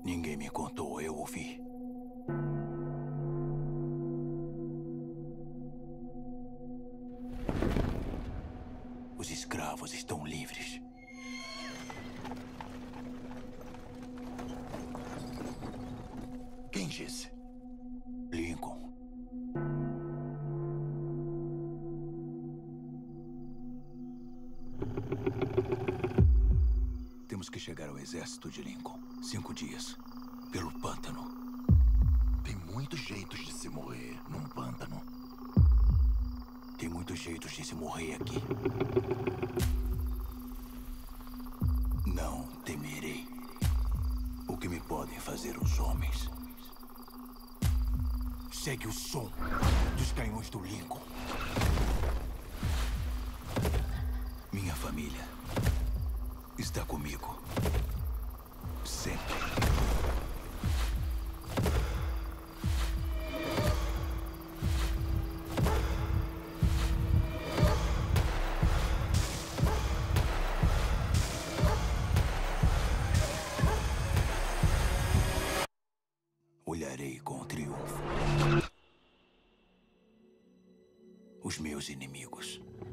Ninguém me contou, eu ouvi. Os escravos estão livres. Quem disse? Lincoln. Temos que chegar ao exército de Lincoln. 5 dias. Pelo pântano. Tem muitos jeitos de se morrer num pântano. Tem muitos jeitos de se morrer aqui. Não temerei o que me podem fazer os homens. Segue o som dos canhões do Lincoln. Minha família está comigo. Sempre. Olharei com triunfo os meus inimigos.